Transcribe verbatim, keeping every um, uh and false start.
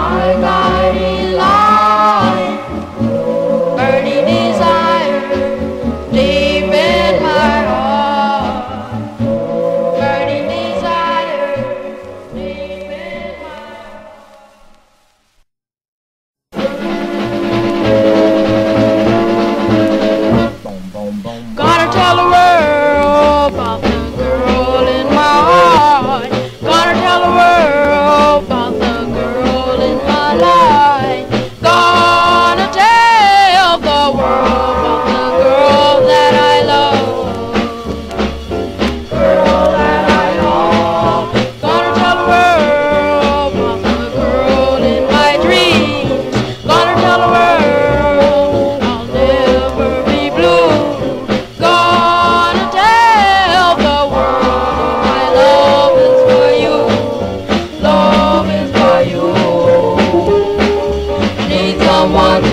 my guiding light, burning desire deep in my heart, burning desire deep in my heart. Gonna tell the world about the girl in my heart. Gonna tell the world about the girl in my life. Gonna tell the world about the girl that I love. Girl that I love. Gonna tell the world about the girl in my dreams. Gonna tell the world I'll never be blue. Gonna tell the world my love is for you. Love is for you. Need someone